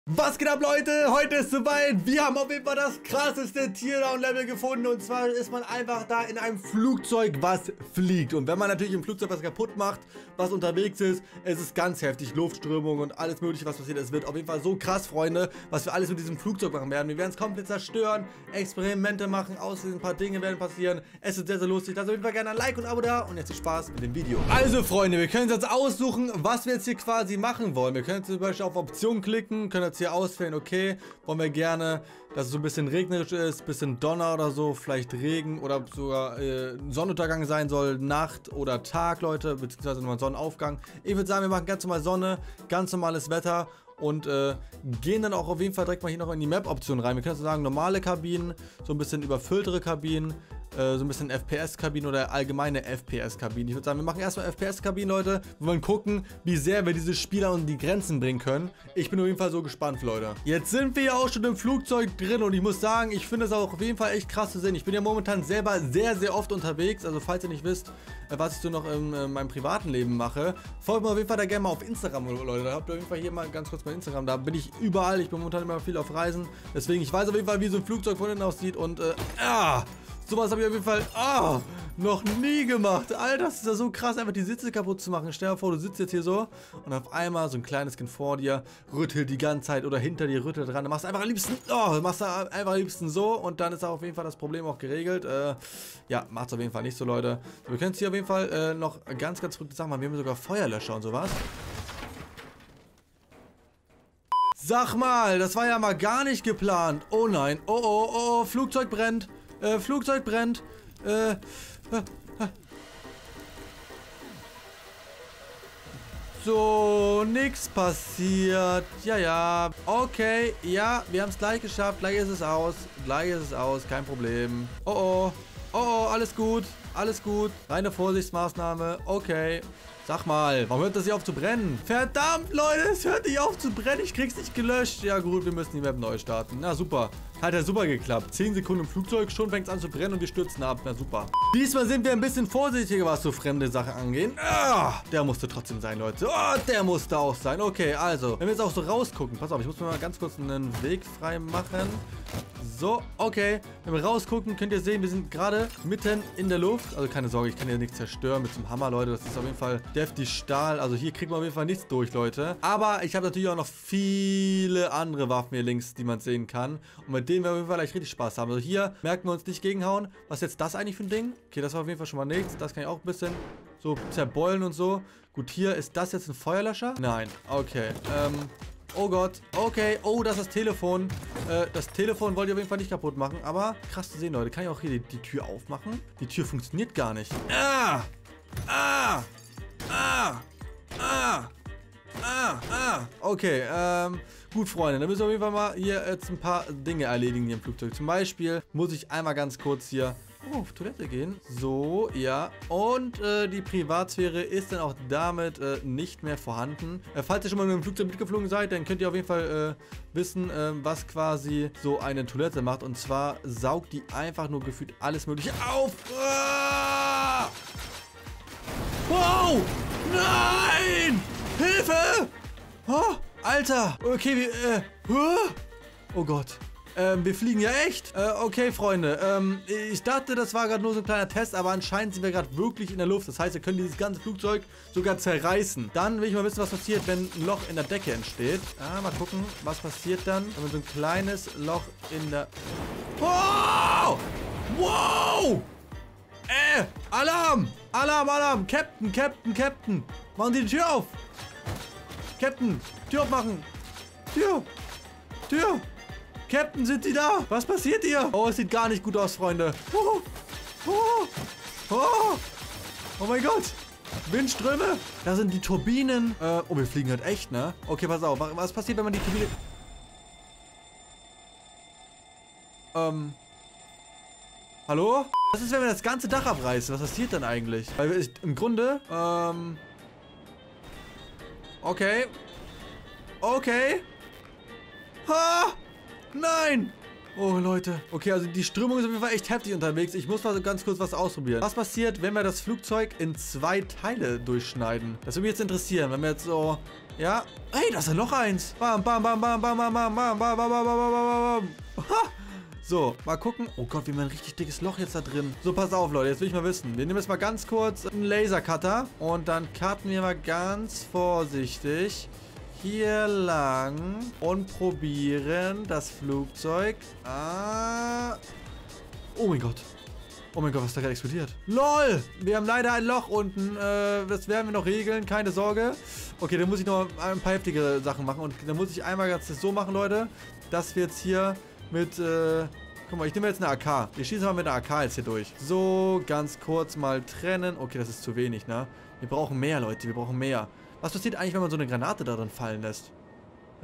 Was geht ab, Leute? Heute ist soweit. Wir haben auf jeden Fall das krasseste Teardown-Level gefunden. Und zwar ist man einfach da in einem Flugzeug, was fliegt. Und wenn man natürlich im Flugzeug was kaputt macht, was unterwegs ist, es ist ganz heftig. Luftströmung und alles mögliche, was passiert. Es wird auf jeden Fall so krass, Freunde, was wir alles mit diesem Flugzeug machen werden. Wir werden es komplett zerstören, Experimente machen, außerdem ein paar Dinge werden passieren. Es ist sehr, sehr lustig. Lasst auf jeden Fall gerne ein Like und ein Abo da. Und jetzt viel Spaß mit dem Video. Also, Freunde, wir können uns jetzt aussuchen, was wir jetzt hier quasi machen wollen. Wir können jetzt zum Beispiel auf Optionen klicken, können jetzt hier auswählen, okay, wollen wir gerne, dass es so ein bisschen regnerisch ist, bisschen Donner oder so, vielleicht Regen oder sogar Sonnenuntergang sein soll, Nacht oder Tag, Leute, beziehungsweise nochmal Sonnenaufgang. Ich würde sagen, wir machen ganz normal Sonne, ganz normales Wetter und gehen dann auch auf jeden Fall direkt mal hier noch in die Map-Option rein. Wir können so sagen, normale Kabinen, so ein bisschen überfülltere Kabinen, so ein bisschen FPS-Kabinen oder allgemeine FPS-Kabinen. Ich würde sagen, wir machen erstmal FPS-Kabinen, Leute. Wir wollen gucken, wie sehr wir diese Spieler an die Grenzen bringen können. Ich bin auf jeden Fall so gespannt, Leute. Jetzt sind wir ja auch schon im Flugzeug drin und ich muss sagen, ich finde es auch auf jeden Fall echt krass zu sehen. Ich bin ja momentan selber sehr, sehr oft unterwegs. Also falls ihr nicht wisst, was ich so noch in meinem privaten Leben mache, folgt mir auf jeden Fall da gerne mal auf Instagram, Leute. Da habt ihr auf jeden Fall hier mal ganz kurz mein Instagram. Da bin ich überall. Ich bin momentan immer viel auf Reisen. Deswegen, ich weiß auf jeden Fall, wie so ein Flugzeug von innen aussieht und sowas habe ich auf jeden Fall noch nie gemacht. Alter, das ist ja so krass, einfach die Sitze kaputt zu machen. Stell dir vor, du sitzt jetzt hier so und auf einmal so ein kleines Kind vor dir rüttelt die ganze Zeit oder hinter dir rüttelt dran. Dann machst du einfach am liebsten, so und dann ist auch auf jeden Fall das Problem auch geregelt. Ja, macht's auf jeden Fall nicht so, Leute. Wir können jetzt hier auf jeden Fall noch ganz, ganz verrückte Sachen machen. Wir haben sogar Feuerlöscher und sowas. Sag mal, das war ja mal gar nicht geplant. Oh nein, oh, Flugzeug brennt. Flugzeug brennt. So, nix passiert. Ja. Okay, ja, wir haben es gleich geschafft. Gleich ist es aus. Kein Problem. Oh, alles gut. Reine Vorsichtsmaßnahme. Okay. Sag mal, warum hört das hier auf zu brennen? Verdammt, Leute, es hört nicht auf zu brennen. Ich krieg's nicht gelöscht. Ja gut, wir müssen die Map neu starten. Na super. Hat ja super geklappt. 10 Sekunden im Flugzeug, schon fängt es an zu brennen und wir stürzen ab. Na super. Diesmal sind wir ein bisschen vorsichtiger, was so fremde Sachen angeht. Der musste trotzdem sein, Leute. Oh, der musste auch sein. Okay, also, wenn wir jetzt auch so rausgucken. Pass auf, ich muss mir mal ganz kurz einen Weg frei machen. So, okay. Wenn wir rausgucken, könnt ihr sehen, wir sind gerade mitten in der Luft. Also keine Sorge, ich kann hier nichts zerstören mit so einem Hammer, Leute. Das ist auf jeden Fall deftig Stahl. Also hier kriegt man auf jeden Fall nichts durch, Leute. Aber ich habe natürlich auch noch viele andere Waffen hier links, die man sehen kann. Und mit denen wir auf jeden Fall gleich richtig Spaß haben. Also hier merken wir uns nicht gegenhauen. Was ist jetzt das eigentlich für ein Ding? Okay, das war auf jeden Fall schon mal nichts. Das kann ich auch ein bisschen so zerbeulen und so. Gut, hier ist das jetzt ein Feuerlöscher? Nein. Okay, oh Gott, okay, oh, das ist das Telefon. Das Telefon wollte ich auf jeden Fall nicht kaputt machen, aber krass zu sehen, Leute. Kann ich auch hier die Tür aufmachen? Die Tür funktioniert gar nicht. Okay, gut, Freunde, dann müssen wir auf jeden Fall mal hier jetzt ein paar Dinge erledigen hier im Flugzeug. Zum Beispiel muss ich einmal ganz kurz hier auf Toilette gehen. So, ja. Und die Privatsphäre ist dann auch damit nicht mehr vorhanden. Falls ihr schon mal mit dem Flugzeug mitgeflogen seid, dann könnt ihr auf jeden Fall wissen, was quasi so eine Toilette macht. Und zwar saugt die einfach nur gefühlt alles Mögliche auf. Wow! Nein! Hilfe! Oh, Alter! Okay, oh Gott. Wir fliegen ja echt. Okay, Freunde. Ich dachte, das war gerade nur so ein kleiner Test, aber anscheinend sind wir gerade wirklich in der Luft. Das heißt, wir können dieses ganze Flugzeug sogar zerreißen. Dann will ich mal wissen, was passiert, wenn ein Loch in der Decke entsteht. Mal gucken, was passiert dann, wenn so ein kleines Loch in der... Oh! Wow! Alarm! Alarm! Captain! Machen Sie die Tür auf! Captain! Tür aufmachen! Tür! Captain, sind Sie da? Was passiert hier? Oh, es sieht gar nicht gut aus, Freunde. Oh mein Gott. Windströme. Da sind die Turbinen. Oh, wir fliegen halt echt, ne? Okay, pass auf. Was passiert, wenn man die Turbine... Hallo? Was ist, wenn wir das ganze Dach abreißen? Was passiert dann eigentlich? Weil im Grunde, Okay. Ha! Nein! Oh, Leute. Okay, also die Strömung ist auf jeden Fall echt heftig unterwegs. Ich muss mal ganz kurz was ausprobieren. Was passiert, wenn wir das Flugzeug in 2 Teile durchschneiden? Das würde mich jetzt interessieren, wenn wir jetzt so... Ja. Hey, da ist ja noch eins. Bam, bam, bam, bam, bam, bam, bam, bam, bam, bam, bam, bam, bam, bam. So, mal gucken. Oh Gott, wir haben ein richtig dickes Loch jetzt da drin. So, pass auf, Leute. Jetzt will ich mal wissen. Wir nehmen jetzt mal ganz kurz einen Lasercutter. Und dann cutten wir mal ganz vorsichtig hier lang und probieren das Flugzeug. Oh mein Gott. Oh mein Gott, was ist da gerade explodiert? LOL! Wir haben leider ein Loch unten. Das werden wir noch regeln, keine Sorge. Okay, dann muss ich noch ein paar heftige Sachen machen. Und dann muss ich einmal ganz so machen, Leute, dass wir jetzt hier mit... guck mal, ich nehme jetzt eine AK. Wir schießen mal mit einer AK jetzt hier durch. So, ganz kurz mal trennen. Okay, das ist zu wenig, ne? Wir brauchen mehr, Leute. Wir brauchen mehr. Was passiert eigentlich, wenn man so eine Granate da drin fallen lässt? Hä?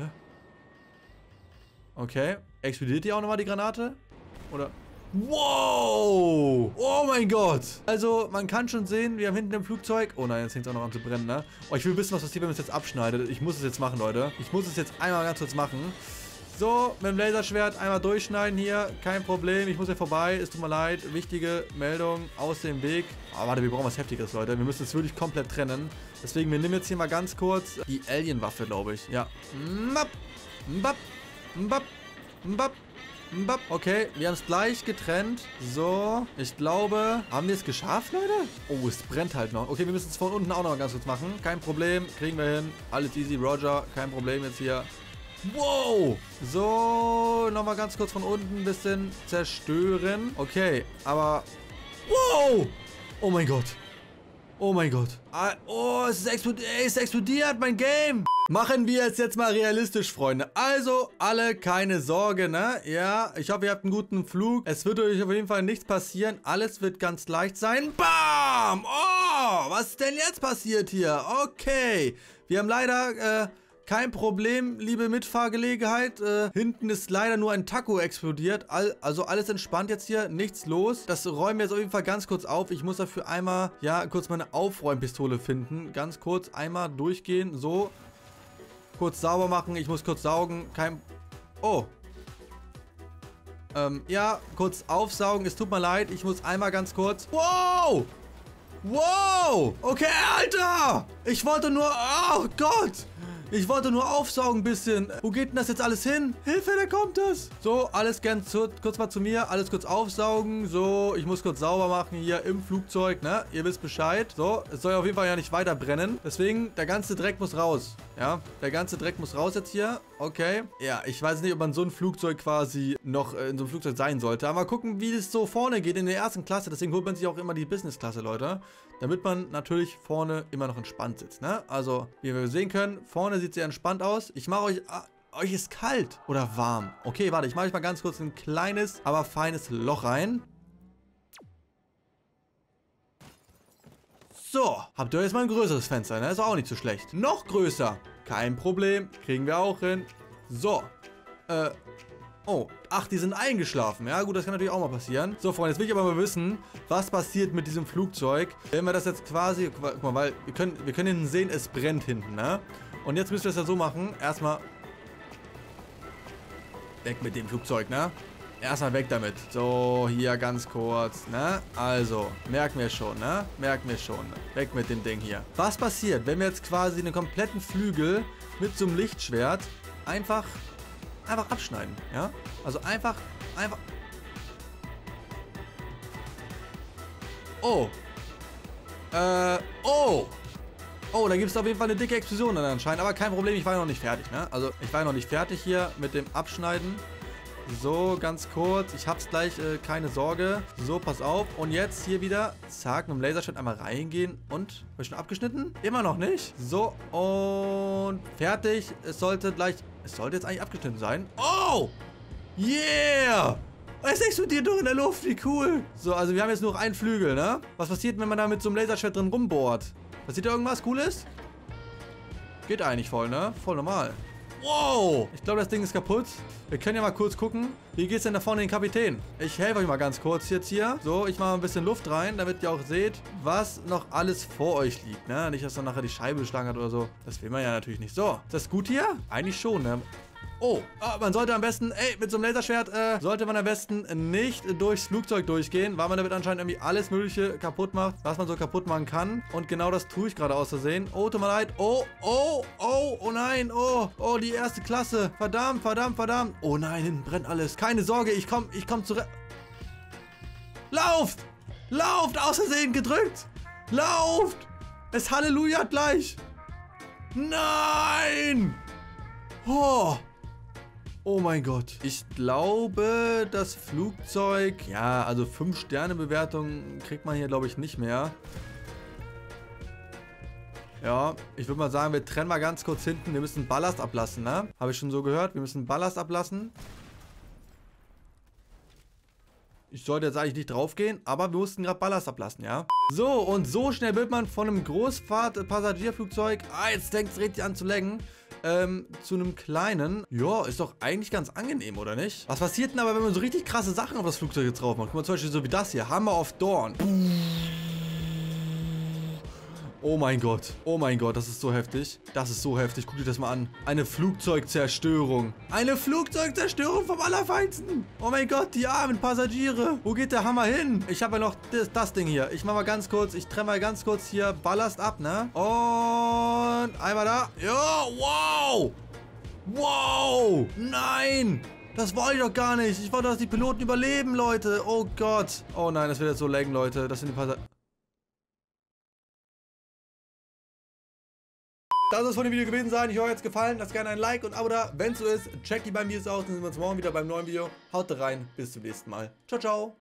Okay. Explodiert die auch nochmal, die Granate? Oder... Wow! Oh mein Gott! Also, man kann schon sehen, wir haben hinten im Flugzeug... Oh nein, jetzt fängt es auch noch an zu brennen, ne? Oh, ich will wissen, was passiert, wenn man es jetzt abschneidet. Ich muss es jetzt machen, Leute. Ich muss es jetzt einmal ganz kurz machen. So, mit dem Laserschwert einmal durchschneiden hier. Kein Problem, ich muss hier vorbei. Es tut mir leid. Wichtige Meldung aus dem Weg. Aber warte, wir brauchen was Heftiges, Leute. Wir müssen es wirklich komplett trennen. Deswegen, wir nehmen jetzt hier mal ganz kurz die Alien-Waffe, glaube ich. Ja. Mbap, mbap, mbap, mbap. Okay, wir haben es gleich getrennt. So, ich glaube, haben wir es geschafft, Leute? Oh, es brennt halt noch. Okay, wir müssen es von unten auch noch ganz kurz machen. Kein Problem, kriegen wir hin. Alles easy, Roger. Kein Problem jetzt hier. Wow! So, nochmal ganz kurz von unten ein bisschen zerstören. Okay, aber... Wow! Oh mein Gott. Oh mein Gott. Oh, es ist explodiert, mein Game. Machen wir es jetzt mal realistisch, Freunde. Also, alle keine Sorge, ne? Ja, ich hoffe, ihr habt einen guten Flug. Es wird euch auf jeden Fall nichts passieren. Alles wird ganz leicht sein. Bam! Oh, was ist denn jetzt passiert hier? Okay. Wir haben leider, kein Problem, liebe Mitfahrgelegenheit. Hinten ist leider nur ein Taco explodiert. Also alles entspannt jetzt hier, nichts los. Das räumen wir jetzt auf jeden Fall ganz kurz auf. Ich muss dafür einmal, ja, kurz meine Aufräumpistole finden. Ganz kurz einmal durchgehen, so. Kurz sauber machen, ich muss kurz saugen. Oh. Ja, kurz aufsaugen. Es tut mir leid, ich muss einmal ganz kurz... Wow! Wow! Okay, Alter! Ich wollte nur... Oh Gott! Ich wollte nur aufsaugen ein bisschen. Wo geht denn das jetzt alles hin? Hilfe, da kommt es. So, alles ganz kurz mal zu mir. Alles kurz aufsaugen. So, ich muss kurz sauber machen hier im Flugzeug, ne? Ihr wisst Bescheid. So, es soll auf jeden Fall ja nicht weiter brennen. Deswegen, der ganze Dreck muss raus. Ja, der ganze Dreck muss raus jetzt hier. Okay. Ja, ich weiß nicht, ob man so ein Flugzeug quasi noch in so einem Flugzeug sein sollte. Aber mal gucken, wie es so vorne geht in der ersten Klasse. Deswegen holt man sich auch immer die Business-Klasse, Leute. Damit man natürlich vorne immer noch entspannt sitzt, ne? Also, wie wir sehen können, vorne sieht sehr entspannt aus. Ich mache euch... euch ist kalt oder warm. Okay, warte, ich mache euch mal ganz kurz ein kleines, aber feines Loch rein. So, habt ihr jetzt mal ein größeres Fenster, ne? Ist auch nicht so schlecht. Noch größer. Kein Problem. Kriegen wir auch hin. So. Oh, ach, die sind eingeschlafen. Ja, gut, das kann natürlich auch mal passieren. So, Freunde, jetzt will ich aber mal wissen, was passiert mit diesem Flugzeug, wenn wir das jetzt quasi... Guck mal, weil wir können hinten sehen, es brennt hinten, ne? Und jetzt müssen wir es ja so machen. Erstmal... Weg mit dem Flugzeug, ne? Erstmal weg damit. So, hier ganz kurz, ne? Also, merken wir schon, ne? Merken wir schon. Weg mit dem Ding hier. Was passiert, wenn wir jetzt quasi einen kompletten Flügel mit so einem Lichtschwert einfach abschneiden, ja? Also einfach... Oh. Oh. Oh, da gibt es auf jeden Fall eine dicke Explosion dann anscheinend. Aber kein Problem, ich war ja noch nicht fertig, ne? Also, ich war ja noch nicht fertig hier mit dem Abschneiden. So, ganz kurz. Ich hab's gleich, keine Sorge. So, pass auf. Und jetzt hier wieder, zack, mit dem Laserschwert einmal reingehen. Und, habe ich schon abgeschnitten? Immer noch nicht. So, und fertig. Es sollte jetzt eigentlich abgeschnitten sein. Oh! Yeah! Es explodiert doch in der Luft, wie cool. So, also wir haben jetzt nur noch einen Flügel, ne? Was passiert, wenn man da mit so einem Laserschwert drin rumbohrt? Passiert da irgendwas Cooles? Geht eigentlich voll, ne? Voll normal. Wow! Ich glaube, das Ding ist kaputt. Wir können ja mal kurz gucken. Wie geht's denn da vorne den Kapitän? Ich helfe euch mal ganz kurz jetzt hier. So, ich mache ein bisschen Luft rein, damit ihr auch seht, was noch alles vor euch liegt, ne? Nicht, dass dann nachher die Scheibe geschlagen hat oder so. Das will man ja natürlich nicht. So, ist das gut hier? Eigentlich schon, ne? Oh, man sollte am besten, mit so einem Laserschwert, sollte man am besten nicht durchs Flugzeug durchgehen, weil man damit anscheinend irgendwie alles Mögliche kaputt macht, was man so kaputt machen kann. Und genau das tue ich gerade aus Versehen. Oh, tut mir leid. Oh, oh, oh, oh nein. Oh, oh, die erste Klasse. Verdammt, verdammt, verdammt. Oh nein, hinten brennt alles. Keine Sorge, ich komm zurück. Lauft! Lauft! Aus Versehen gedrückt! Lauft! Es Halleluja gleich! Nein! Oh! Oh mein Gott. Ich glaube, das Flugzeug... Ja, also 5-Sterne-Bewertung kriegt man hier, glaube ich, nicht mehr. Ja, ich würde mal sagen, wir trennen mal ganz kurz hinten. Wir müssen Ballast ablassen, ne? Habe ich schon so gehört. Wir müssen Ballast ablassen. Ich sollte jetzt eigentlich nicht drauf gehen, aber wir mussten gerade Ballast ablassen, ja? So, und so schnell wird man von einem Großfahrt-Passagierflugzeug... jetzt denkt es richtig an zu laggen. Zu einem kleinen. Ja, ist doch eigentlich ganz angenehm, oder nicht? Was passiert denn aber, wenn man so richtig krasse Sachen auf das Flugzeug jetzt drauf macht? Guck mal, zum Beispiel so wie das hier. Hammer of Dawn. Oh mein Gott, das ist so heftig. Das ist so heftig, guck dir das mal an. Eine Flugzeugzerstörung. Eine Flugzeugzerstörung vom Allerfeinsten. Oh mein Gott, die armen Passagiere. Wo geht der Hammer hin? Ich habe ja noch das Ding hier. Ich mache mal ganz kurz, ich trenne mal ganz kurz hier Ballast ab, ne? Und einmal da. Ja, wow. Wow. Nein. Das wollte ich doch gar nicht. Ich wollte, dass die Piloten überleben, Leute. Oh Gott. Oh nein, das wird jetzt so laggen, Leute. Das sind die Passagiere. Das soll es von dem Video gewesen sein. Ich hoffe, euch hat es gefallen. Lasst gerne ein Like und ein Abo da. Wenn es so ist, checkt die beiden Videos aus. Dann sehen wir uns morgen wieder beim neuen Video. Haut rein. Bis zum nächsten Mal. Ciao, ciao.